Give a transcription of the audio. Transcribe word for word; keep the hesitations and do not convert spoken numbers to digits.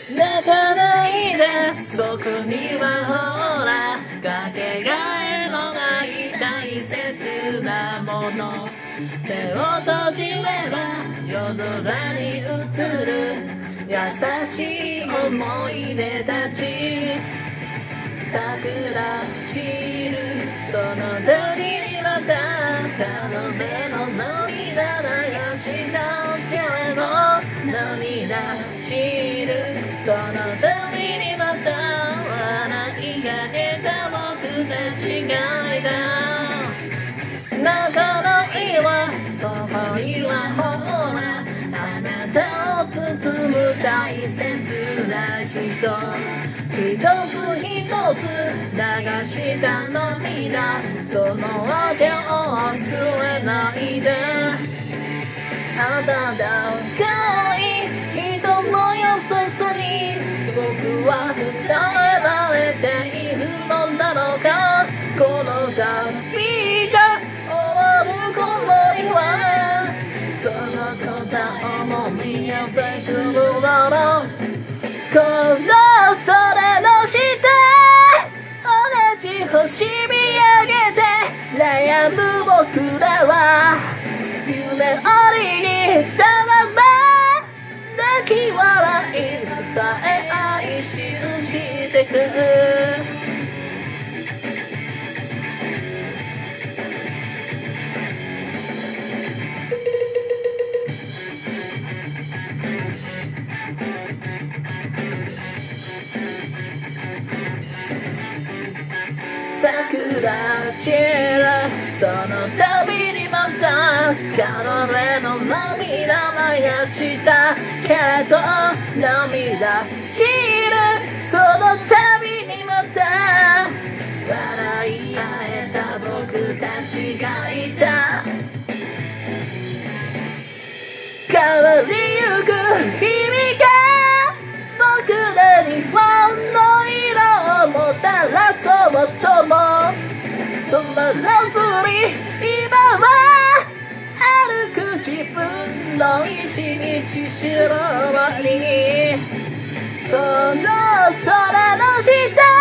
泣かないで、そこにはほらかけがえのない大切なもの。手を閉じれば夜空に映る優しい思い出たち。桜散るその時にまた彼女の涙流したけれど、涙散るその時にまた笑いが出た僕たちがいた。泣かないわ、そこにはほらあなたを包む大切な人。一つ一つ流した涙、その訳を忘れないで。あなたがいい人の優しさに僕は伝えられているのだろうか。この旅が終わる頃にはそのこと重みが出てくるだろう。この空の下同じ星見上げて悩む僕らは夢ありにたまま泣き笑い支え合い信じてく。桜散るその度にまた彼の涙流したけれど、涙散るその度にまた笑い合えた僕たちがいた。変わりゆく日々が僕らに本の色をもたらそうとも、そんならずに今は歩く自分の一日白にこの空の下